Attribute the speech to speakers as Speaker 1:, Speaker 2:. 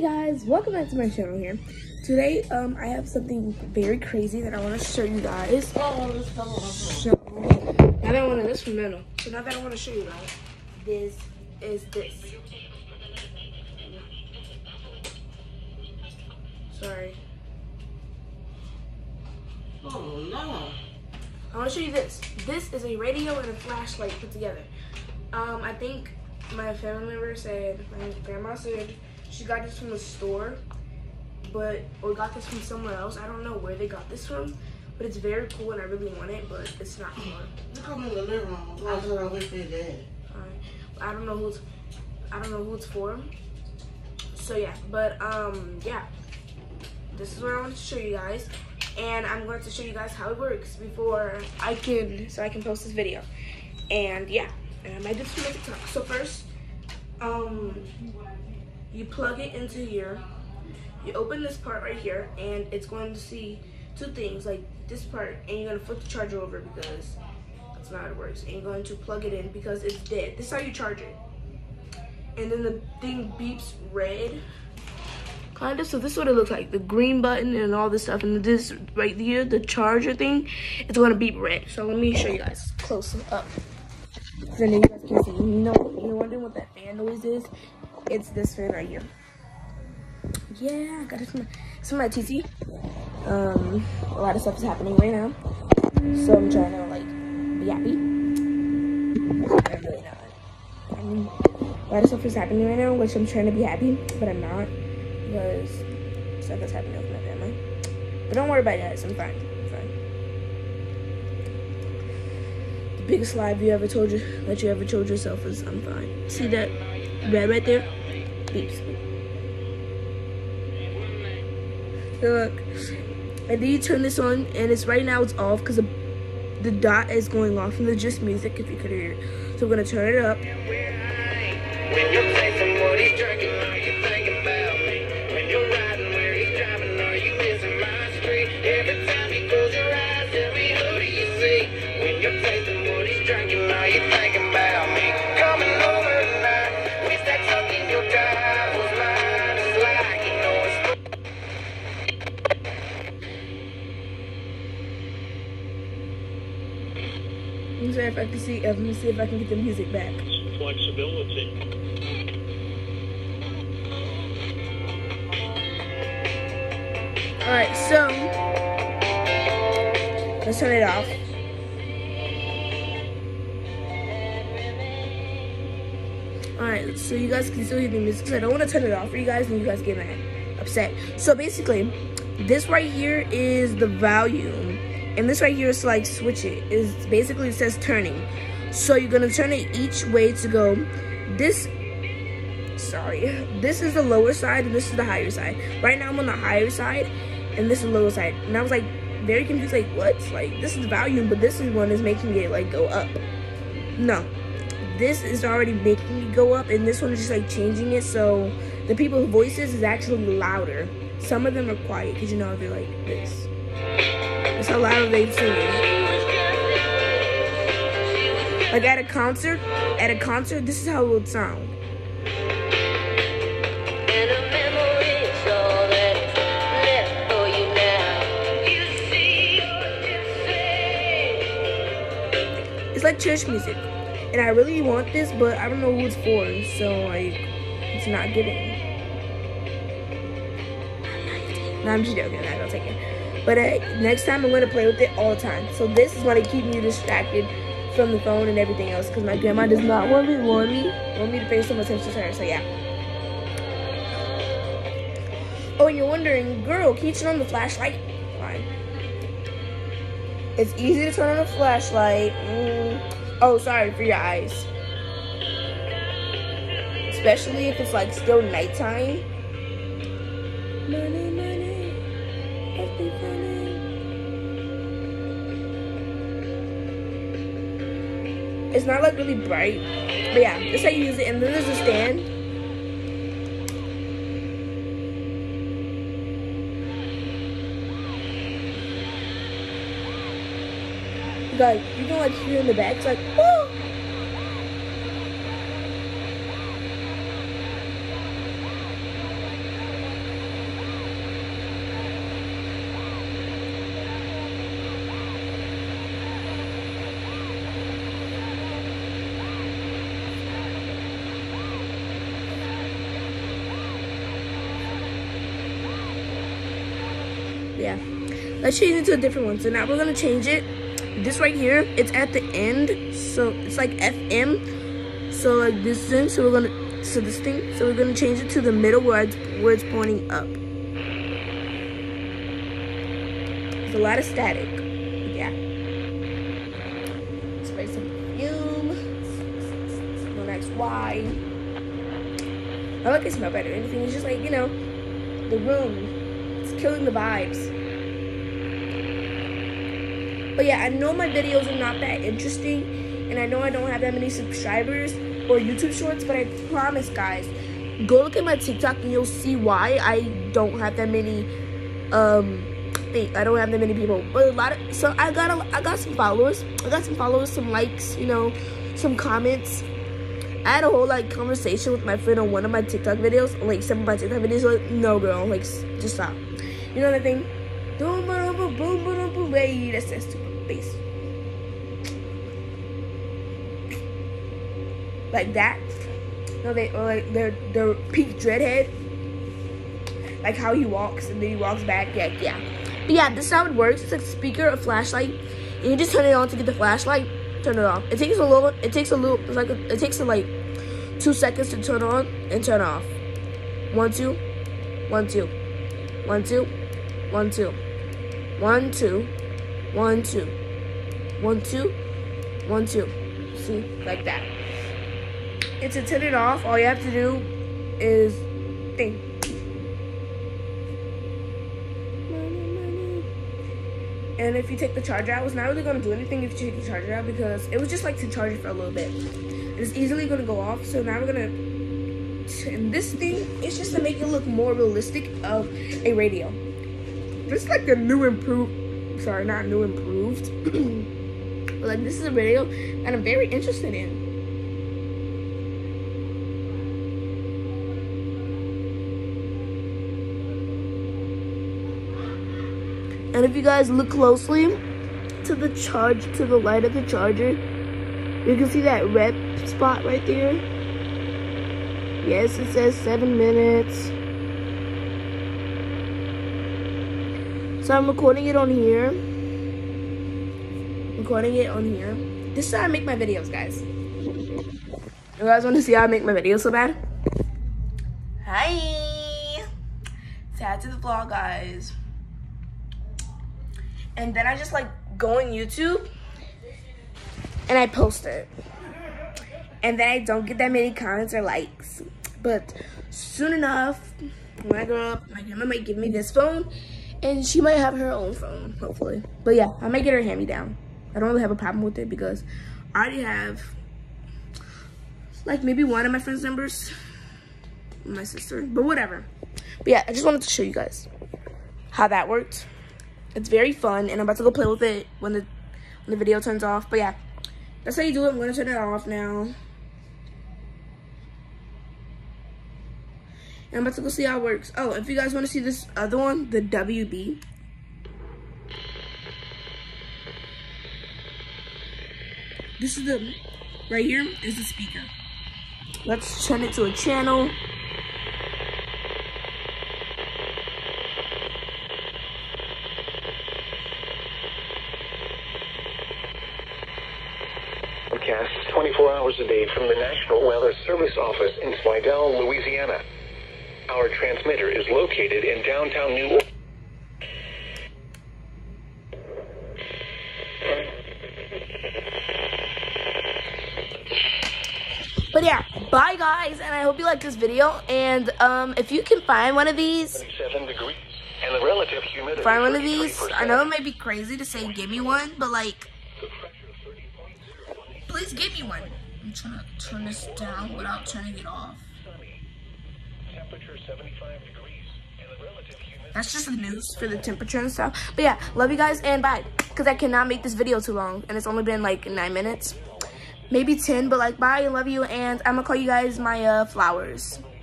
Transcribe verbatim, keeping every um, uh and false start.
Speaker 1: guys, welcome back to my channel here. Today, um, I have something very crazy that I want to show you guys. So, now that I want to, this from Mental. So now that I want to show you guys, this is this. Sorry.
Speaker 2: Oh no.
Speaker 1: I want to show you this. This is a radio and a flashlight put together. Um, I think my family member said, my grandma said she got this from the store, but or got this from somewhere else. I don't know where they got this from, but it's very cool and I really want it, but it's not fun.
Speaker 2: You come in the living room. I was gonna wait for your dad.
Speaker 1: Alright. I don't know who's I don't know who it's for. So yeah, but um yeah. This is what I wanted to show you guys. And I'm going to show you guys how it works before I can so I can post this video. And yeah. And I might do this for TikTok. So first, um you plug it into here. You open this part right here, and it's going to see two things, like this part, and you're going to flip the charger over because that's not how it works. And you're going to plug it in because it's dead. This is how you charge it. And then the thing beeps red, kind of. So this is what it looks like. The green button and all this stuff. And this right here, the charger thing, it's going to beep red. So let me show you guys close up. So then you guys can see. You know, you're wondering what that fan noise is? It's this fan right here. Yeah, I got it from my, it's from my T C. Um, a lot of stuff is happening right now, so I'm trying to like be happy. I'm really not. I mean, a lot of stuff is happening right now, which I'm trying to be happy, but I'm not because stuff is happening with my family. But don't worry about it, guys. I'm fine. I'm fine. The biggest lie you ever told you that you ever told yourself is I'm fine. See that red right there? Beeps. Look, and then you turn this on, and it's right now it's off because the, the dot is going off, and there's just music if you could hear it. So we're gonna turn it up.
Speaker 3: When you play somebody's drinking, are you thinking about me? When you're riding where he's driving, are you missing my street? Every time you close your eyes, tell me who do you see? When you're tasting what he's drinking, are you thinking about me? Coming over tonight, wish that something your drive was mine. It's like you know it's.
Speaker 1: Let me see if I can see. Uh, let me see if I can get the music back.
Speaker 4: Flexibility.
Speaker 1: All right, so let's turn it off. All right, so you guys can still hear the music. Cause I don't want to turn it off for you guys, and you guys get mad, upset. So basically, this right here is the volume. And this right here is to like switch it. Is basically it says turning. So you're gonna turn it each way to go. This, sorry, this is the lower side and this is the higher side. Right now I'm on the higher side and this is the lower side. And I was like very confused, like what? Like this is the volume, but this is one is making it like go up. No, this is already making it go up, and this one is just like changing it so the people's voices is actually louder. Some of them are quiet because you know they're like this. That's how loud they sing. Like at a concert, at a concert, this is how it would sound. It's like church music. And I really want this, but I don't know who it's for, so like, it's not giving. No, I'm just joking, I don't take it. But uh, next time I'm going to play with it all the time. So this is going to keep me distracted from the phone and everything else. Because my grandma does not want me, want me, want me to pay so much attention to her. So yeah. Oh, and you're wondering, girl, can you turn on the flashlight? Fine. It's easy to turn on the flashlight. Mm. Oh, sorry for your eyes. Especially if it's like still nighttime. Money, money. It's not like really bright, but yeah, that's how you use it. And then there's a stand. Like you can like hear in the back, it's like whoa. Yeah, let's change it to a different one. So now we're gonna change it. This right here, it's at the end, so it's like F M. So like this thing, so we're gonna, so this thing, so we're gonna change it to the middle where it's, where it's pointing up. There's a lot of static. Yeah. Spray some perfume. One X Y. I like it smell better. Anything, it's just like, you know, the room. It's killing the vibes. But yeah, I know my videos are not that interesting, and I know I don't have that many subscribers or YouTube shorts, but I promise, guys, go look at my TikTok and you'll see why I don't have that many, um, thing. I don't have that many people. But a lot of, so I got a, I got some followers. I got some followers, some likes, you know, some comments. I had a whole, like, conversation with my friend on one of my TikTok videos, like, some of my TikTok videos, like, no, girl, like, just stop. You know what I think? Boom, boom, boom, boom, boom, boom, hey, that's that's too bass. Like that. No, they or like their their peak dreadhead. Like how he walks and then he walks back. Yeah, yeah. But yeah, this is how it works. It's like a speaker, a flashlight, and you just turn it on to get the flashlight. Turn it off. It takes a little. It takes a little. It's like a, it takes a, like two seconds to turn on and turn off. One two, one two, one two, one two. One, two, one, two, one, two, one, two. See, like that. And to turn it off, all you have to do is ding. And if you take the charger out, it's not really going to do anything if you take the charger out because it was just like to charge it for a little bit. It's easily going to go off. So now we're going to, and this thing is just to make it look more realistic of a radio. This is like the new improved, sorry, not new improved, but like this is a video that I'm very interested in. And if you guys look closely to the charge, to the light of the charger, you can see that red spot right there. Yes, it says seven minutes. So I'm recording it on here. Recording it on here. This is how I make my videos, guys. You guys want to see how I make my videos so bad? Hi! Sad to the vlog, guys. And then I just like go on YouTube and I post it. And then I don't get that many comments or likes. But soon enough, when I grow up, my grandma might give me this phone. And she might have her own phone, hopefully. But yeah, I might get her hand-me-down. I don't really have a problem with it because I already have, like, maybe one of my friend's numbers. My sister, but whatever. But yeah, I just wanted to show you guys how that worked. It's very fun, and I'm about to go play with it when the, when the video turns off. But yeah, that's how you do it. I'm going to turn it off now. I'm about to go see how it works. Oh, if you guys want to see this other one, the W B. This is the, right here is the speaker. Let's turn it to a channel.
Speaker 4: Broadcasts twenty-four hours a day from the National Weather Service office in Slidell, Louisiana. Our transmitter is located in downtown New Orleans.
Speaker 1: But yeah, bye guys, and I hope you like this video. And um, if you can find one of these,
Speaker 4: seventy-seven degrees, and the relative humidity
Speaker 1: find one of these. I know it might be crazy to say give me one, but like, please give me one. I'm trying to turn this down without turning it off.
Speaker 4: Temperature seventy-five degrees, and the relative humidity.
Speaker 1: That's just the news for the temperature and stuff. But yeah, love you guys and bye. Because I cannot make this video too long, and it's only been like nine minutes. Maybe ten, but like bye, I love you, and I'm gonna call you guys my uh, flowers.